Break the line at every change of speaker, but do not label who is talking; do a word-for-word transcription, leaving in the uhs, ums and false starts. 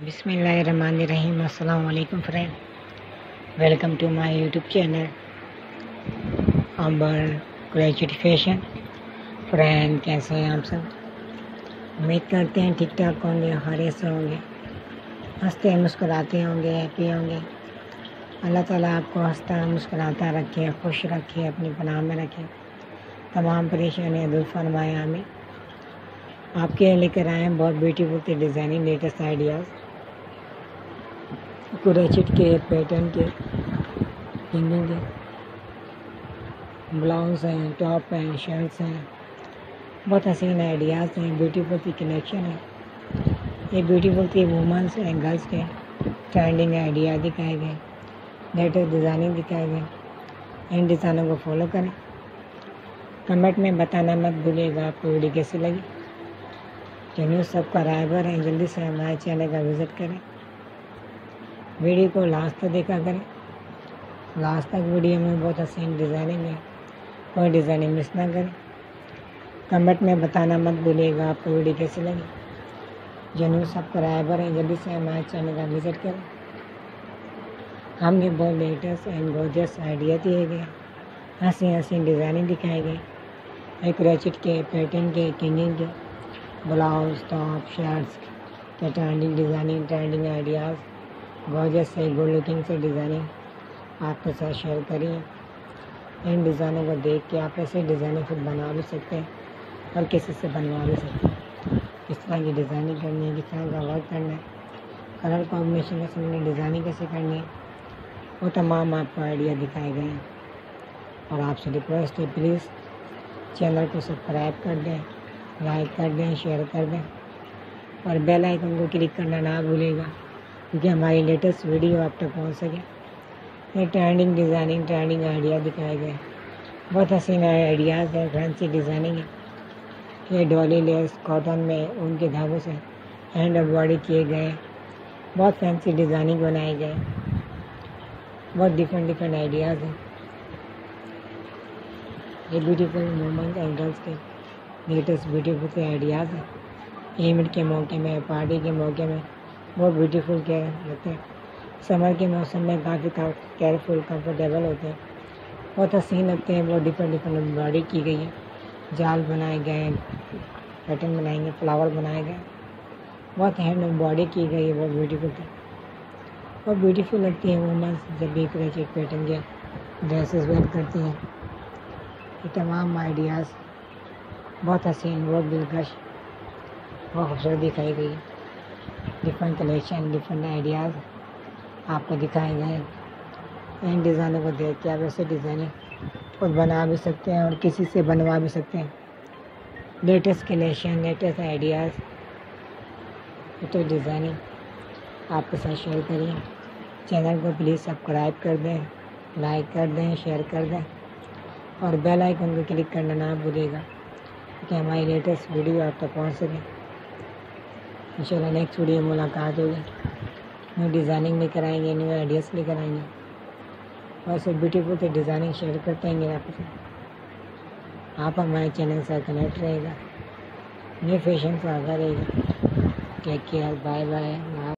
बिस्मिल्लाहिर्रहमानिर्रहीम। अस्सलाम वालेकुम friend, welcome to my YouTube channel Ambar graduate fashion. Friend, कैसे हैं आप सब? उम्मीद करते हैं ठीक ठाक होंगे, खैरियत से होंगे, हंसते मुस्कुराते होंगे, हैप्पी होंगे। अल्लाह ताला आपको हंसता मुस्कुराता रखे, खुश रखे, अपनी पनाह में रखे, तमाम परेशानियाँ दूर फरमाए। हमें आपके लेकर आए हैं बहुत ब्यूटीफुल से डिज़ाइनिंग लेटेस्ट आइडियाज़, क्रोचेट के, पैटर्न के, हिंगिंग के ब्लाउज हैं, टॉप हैं, शर्ट्स हैं। बहुत हसीन आइडियाज़ हैं, ब्यूटीफुल सी कलेक्शन है। ये ब्यूटीफुल सी वुमेंस एंड गर्ल्स के ट्रेंडिंग आइडिया दिखाए गए, लेटेस्ट डिज़ाइनिंग दिखाए गए। इन डिज़ाइनों को फॉलो करें। कमेंट में बताना मत भूलिएगा आपको वीडियो कैसी लगी। चैनल सब्सक्राइबर हैं, जल्दी से हमारे चैनल का विज़िट करें। वीडियो को लास्ट तक देखा करें। लास्ट तक वीडियो में बहुत हसीन डिज़ाइनिंग है, कोई डिज़ाइनिंग मिस ना करें। कमेंट में बताना मत भूलिएगा आपको वीडियो कैसी लगी। जरूर सब्सक्राइबर हैं, जल्दी से हमारे चैनल का विज़िट करें। हमने बहुत लेटेस्ट एंड गॉर्जियस आइडिया दिए गए, हंसी हंसी डिज़ाइनिंग दिखाई गई। एक क्रोचेट के, पैटर्न के, किंगिंग के ब्लाउज, टॉप, शर्ट्स के trending designing, trending ideas, gorgeous से गुड लुकिंग से डिज़ाइनिंग आपके साथ शेयर करिए। इन डिज़ाइनों को देख के आप ऐसे डिज़ाइनिंग खुद बना भी सकते हैं और किसी से बनवा भी सकते हैं। किस तरह की डिज़ाइनिंग करनी है, किस तरह का वर्क करना है, कलर कॉम्बिनेशन कैसे करनी है, डिज़ाइनिंग कैसे करनी है, वो तमाम आपको आइडिया दिखाए गए हैं। और आपसे रिक्वेस्ट है, प्लीज़ चैनल को सब्सक्राइब कर दें, लाइक कर दें, शेयर कर दें और बेल आइकन को क्लिक करना ना भूलिएगा, क्योंकि हमारी लेटेस्ट वीडियो आप तक पहुँच सके। ये ट्रेंडिंग डिज़ाइनिंग, ट्रेंडिंग आइडिया दिखाए गए, बहुत हसीन आइडियाज़ हैं, फैंसी डिज़ाइनिंग है। ये डॉली लेस कॉटन में उनके धागों से हैंड एम्ब्रॉयडरी किए गए, बहुत फैंसी डिज़ाइनिंग बनाए गए, बहुत डिफरेंट डिफरेंट आइडियाज़ हैं। ये ब्यूटीफुल वुमेन्स एंड गर्ल्स के लेटेस्ट ब्यूटीफुल से आइडियाज़ हैं। इवेंट के मौके में, पार्टी के मौके में बहुत ब्यूटीफुल के लगते हैं। समर के मौसम में काफ़ी केयरफुल, कंफर्टेबल होते हैं, बहुत हसीन लगते हैं। बहुत डिफरेंट डिफरेंट एम्ब्रॉयडरी की गई है, जाल बनाए गए हैं, पैटर्न बनाएंगे, फ्लावर बनाए गए, बहुत हैंड एम्ब्रॉयडरी की गई है, बहुत ब्यूटीफुल थी। बहुत ब्यूटीफुल लगती है वुमेन्स जब भी क्रोचेट पैटर्न के ड्रेसेस वेयर करती हैं। ये तमाम आइडियाज़ बहुत हसीन, बहुत दिलकश, बहुत खूबसूरत दिखाई गई है। डिफरेंट कलेक्शन, डिफरेंट आइडियाज़ आपको दिखाए गए हैं। इन डिज़ाइनों को देख के आप ऐसे डिज़ाइनिंग खुद बना भी सकते हैं और किसी से बनवा भी सकते हैं। Latest collection, latest ideas, latest designing आपके साथ शेयर करिए। चैनल को प्लीज़ सब्सक्राइब कर दें, लाइक कर दें, शेयर कर दें और बेल आइकन को क्लिक करना ना भूलिएगा, क्योंकि हमारी लेटेस्ट वीडियो आप तक पहुँच सके। इंशाल्लाह नेक्स्ट वीडियो में मुलाकात होगी, न्यू डिज़ाइनिंग लेकर आएंगे, न्यू आइडियाज़ लेकर आएंगे और सब ब्यूटीफुल से डिज़ाइनिंग शेयर करते रहेंगे आपसे। आप हमारे चैनल से कनेक्ट रहेगा, न्यू फैशन से आगा रहेगा। Take care, bye bye.